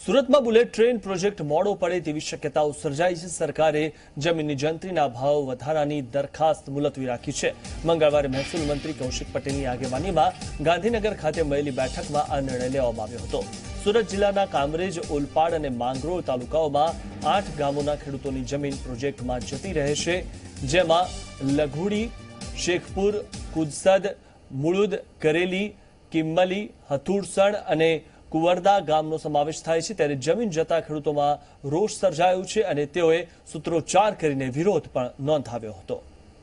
સુરતમાં bullet train project મોડો પડે તેવી શક્યતાઓ સર્જાઈ છે। સરકારે જમીનની જંત્રીના ભાવ વધારાની દરખાસ્ત મુલતવી રાખી છે। મંગળવારે મહેસૂલ મંત્રી કૌશિક પટેલની આગેવાનીમાં ગાંધીનગર ખાતે મળેલી બેઠકમાં આ નિર્ણય લેવામાં આવ્યો હતો। સુરત જિલ્લાના કામરેજ, ઓલપાડ અને માંગરોળ તાલુકાઓમાં 8 ગામોના ખેડૂતોની જમીન પ્રોજેક્ટમાં જતી રહેશે, જેમાં લઘુડી, શેખપુર, કુદસદ, મુળુદ, કરેલી, કિમ્મલી, હથુરસણ અને કુંવરદા ગામનો સમાવેશ થાય છે। ત્યારે જમીન જતા ખેડૂતોમાં રોષ સર્જાયો છે અને તેઓએ સૂત્રોચ્ચાર કરીને વિરોધ પણ નોંધાવ્યો હતો।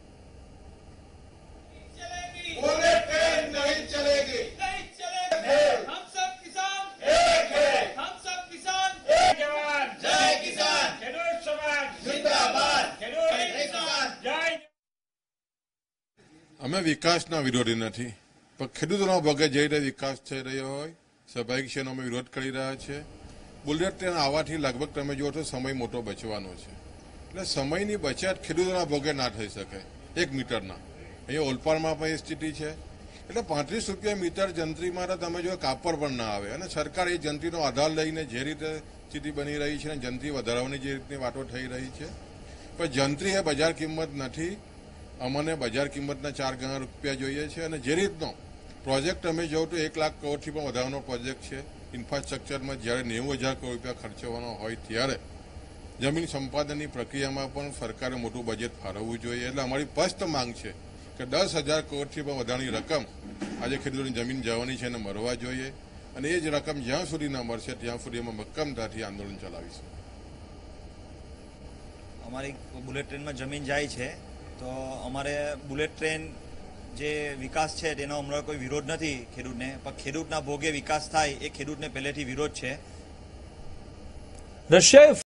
અમે વિકાસના વિરોધી નથી, પણ ખેડૂતોના પગે જઈ રહ્યો વિકાસ થઈ રહ્યો હોય સ્વાભાવિક છે, અમે વિરોધ કરી રહ્યા છીએ। બુલેટ ટ્રેન આવવાથી લગભગ તમે જુઓ તો સમય મોટો બચવાનો છે, એટલે સમયની બચત ખેડૂતોના ભોગે ના થઈ શકે। 1 મીટરના અહીંયા ઓલપાડમાં પણ એ સ્થિતિ છે, એટલે 35 રૂપિયા મીટર જંત્રીમાં તમે જો કાપડ પણ ના આવે, અને સરકાર એ જંત્રીનો આધાર લઈને જે રીતે સ્થિતિ બની રહી છે અને જંત્રી વધારવાની જે રીતની વાતો થઈ રહી છે, પણ જંત્રી એ બજાર કિંમત નથી। અમને બજાર કિંમતના 4 ગણા રૂપિયા જોઈએ છે, અને જે રીતનો પ્રોજેક્ટ અમે જોઉં તો 1 લાખ કરોડથી પણ વધારાનો પ્રોજેક્ટ છે। ઇન્ફ્રાસ્ટ્રક્ચરમાં જ્યારે 90,000 કરોડ રૂપિયા ખર્ચવાનો હોય ત્યારે જમીન સંપાદનની પ્રક્રિયામાં પણ સરકારે મોટું બજેટ ફાળવવું જોઈએ। એટલે અમારી સ્પષ્ટ માંગ છે કે 10,000 કરોડથી પણ વધારાની રકમ આજે ખેડૂતોની જમીન જવાની છે અને મળવા જોઈએ, અને એ જ રકમ જ્યાં સુધી ન મળશે ત્યાં સુધી અમે મક્કમતાથી આંદોલન ચલાવીશું। અમારી બુલેટ ટ્રેનમાં જમીન જાય છે તો અમારે બુલેટ ટ્રેન જે વિકાસ છે તેનો હમણાં કોઈ વિરોધ નથી ખેડૂતને, પણ ખેડૂતના ભોગે વિકાસ થાય એ ખેડૂતને પહેલેથી વિરોધ છે। રશિયાએ